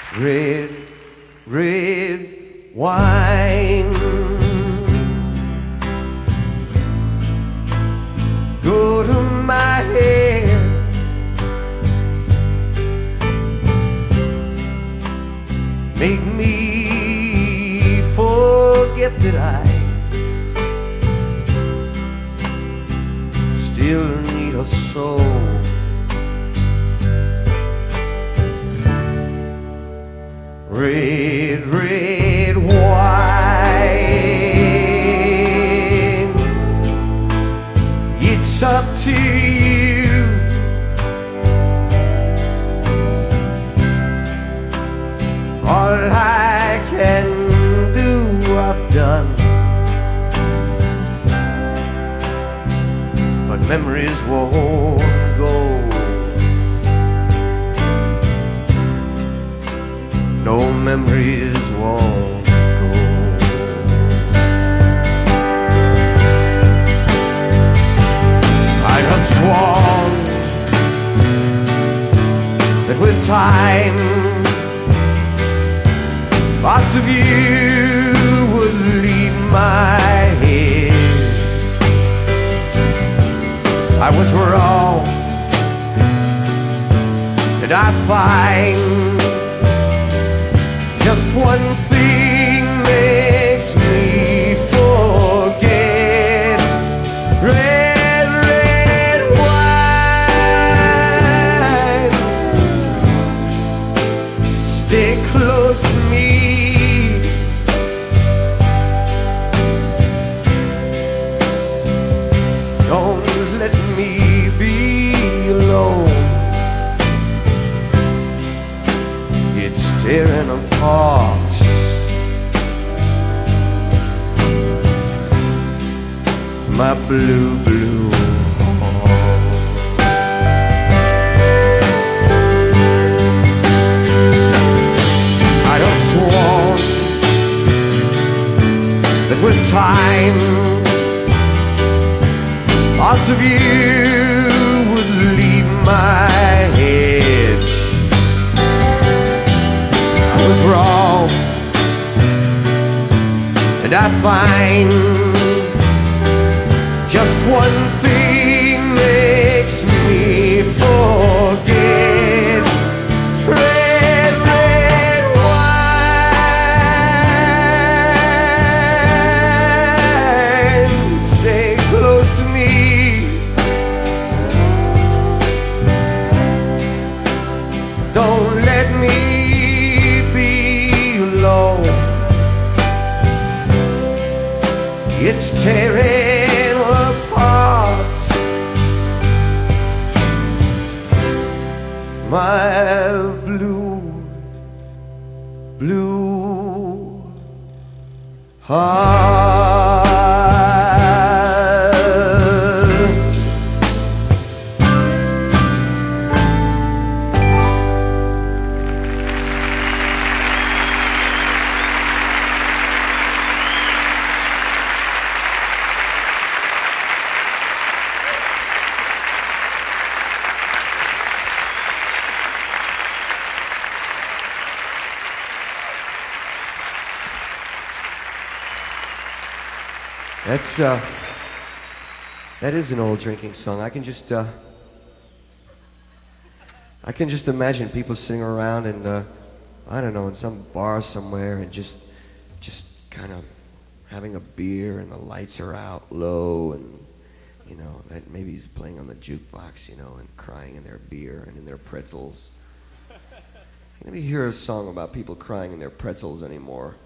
red, red wine. Go to my head, make me forget that I still need a soul. Red, red wine, it's up to you. All I can do, I've done, but memories won't go. No memories won't go. I have sworn that with time parts of you would leave my head. I was wrong, and I find just one thing makes me forget. Red, red wine, stay close to me. Don't let me be alone. It's tearing apart my blue, blue heart. I have sworn that with time parts of you would leave my head. I was wrong, and I find just one thing makes me forget. Red, red wine, stay close to me. Don't let me be alone. It's tearing apart my blue, blue heart. That is an old drinking song. I can just imagine people sitting around and I don't know, in some bar somewhere and just kind of having a beer and the lights are out low and you know that maybe he's playing on the jukebox, you know, and crying in their beer and in their pretzels. I never hear a song about people crying in their pretzels anymore.